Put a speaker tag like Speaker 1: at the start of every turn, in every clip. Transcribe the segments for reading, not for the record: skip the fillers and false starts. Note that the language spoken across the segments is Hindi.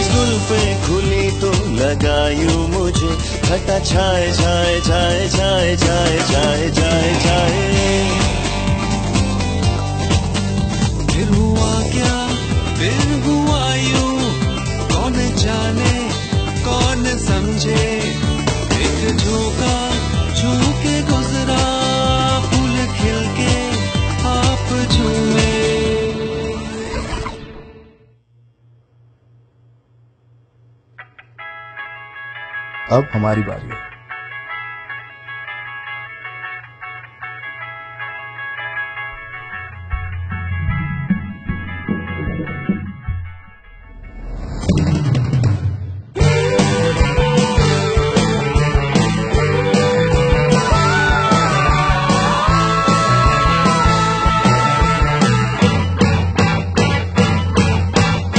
Speaker 1: जुल्फें खुली तो लगायूं मुझे, घटा छाए छाए छाए छाए छाए छाए छाए छाए।
Speaker 2: फिर हुआ क्या, फिर हुआ यूं, कौन जाने कौन समझे। एक झोंका छू के गुजरा, फूल खिल के आप झूमे।
Speaker 3: अब हमारी बारी है।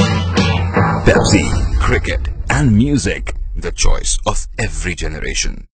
Speaker 4: Pepsi, cricket and music, the choice of every generation.